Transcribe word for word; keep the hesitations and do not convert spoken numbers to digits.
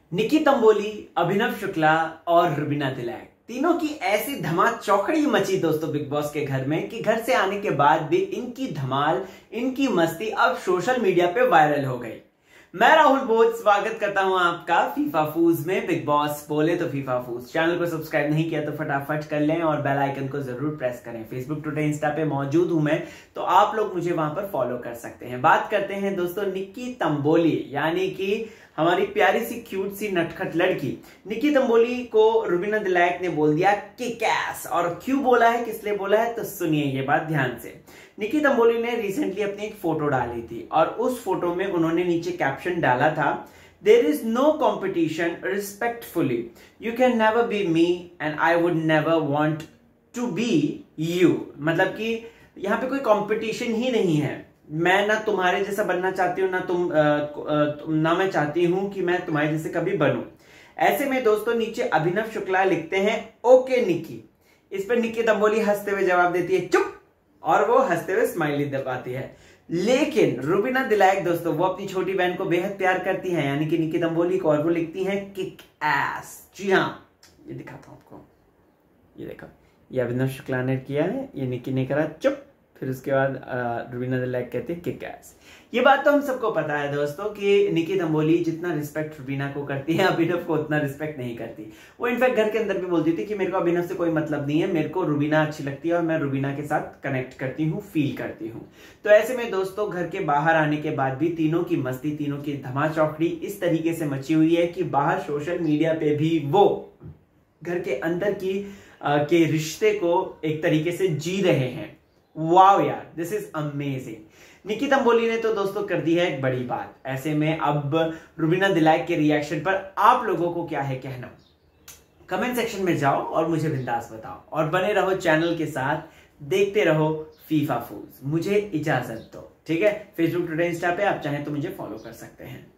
निकी तंबोली, अभिनव शुक्ला और रुबीना दिलैक तीनों की ऐसी धमाल चौकड़ी मची दोस्तों बिग बॉस के घर में कि घर से आने के बाद भी इनकी धमाल, इनकी मस्ती अब सोशल मीडिया पे वायरल हो गई। मैं राहुल बोध स्वागत करता हूं आपका फीफा फूज में। बिग बॉस बोले तो फीफा फूज चैनल को सब्सक्राइब नहीं किया तो फटाफट कर लें और बेल आइकन को जरूर प्रेस करें। फेसबुक, ट्विटर, इंस्टा पे मौजूद हूं मैं, तो आप लोग मुझे वहां पर फॉलो कर सकते हैं। बात करते हैं दोस्तों निकी तंबोली, यानी कि हमारी प्यारी सी क्यूट सी नटखट लड़की निकी तंबोली को रुबीना दिलैक ने बोल दिया किक एस। और क्यों बोला है, किस लिए बोला है, तो सुनिए ये बात ध्यान से। निकी तंबोली ने रिसेंटली अपनी एक फोटो डाली थी और उस फोटो में उन्होंने नीचे कैप्शन डाला था, there is no competition, respectfully you can never be me and I would never want to be you. मतलब कि यहाँ पे कोई कॉम्पिटिशन ही नहीं है, मैं ना तुम्हारे जैसा बनना चाहती हूं, ना तुम आ, आ, ना मैं चाहती हूं कि मैं तुम्हारे जैसे कभी बनूं। ऐसे में दोस्तों नीचे अभिनव शुक्ला लिखते हैं ओके निकी। इस पर निकी तंबोली हंसते हुए जवाब देती है चुप, और वो हंसते हुए स्माइली दबाती है। लेकिन रुबीना दिलैक दोस्तों वो अपनी छोटी बहन को बेहद प्यार करती हैं, यानी कि निकी तंबोली को, और वो लिखती हैं किक एस। जी हाँ, ये दिखाता हूं आपको, ये देखो, ये अभिनव शुक्ला ने किया है, ये निकी ने करा चुप, फिर उसके बाद रुबीना दिलैक कहते हैं किक एस। ये बात तो हम सबको पता है दोस्तों कि निकी तंबोली जितना रिस्पेक्ट रुबीना को करती है, अभिनव को उतना रिस्पेक्ट नहीं करती। वो इनफैक्ट घर के अंदर भी बोलती थी कि मेरे को अभिनव से कोई मतलब नहीं है, मेरे को रुबीना अच्छी लगती है और मैं रुबीना के साथ कनेक्ट करती हूँ, फील करती हूँ। तो ऐसे में दोस्तों घर के बाहर आने के बाद भी तीनों की मस्ती, तीनों की धमा चौकड़ी इस तरीके से मची हुई है कि बाहर सोशल मीडिया पे भी वो घर के अंदर की आ, के रिश्ते को एक तरीके से जी रहे हैं। वाओ यार, this is amazing. Nikki Tamboli ने तो दोस्तों कर दी है एक बड़ी बात। ऐसे में अब रुबीना दिलैक के रिएक्शन पर आप लोगों को क्या है कहना, कमेंट सेक्शन में जाओ और मुझे बिंदास बताओ। और बने रहो चैनल के साथ, देखते रहो फीफा फूज। मुझे इजाजत दो, ठीक है। फेसबुक, ट्विटर, इंस्टा पे आप चाहें तो मुझे फॉलो कर सकते हैं।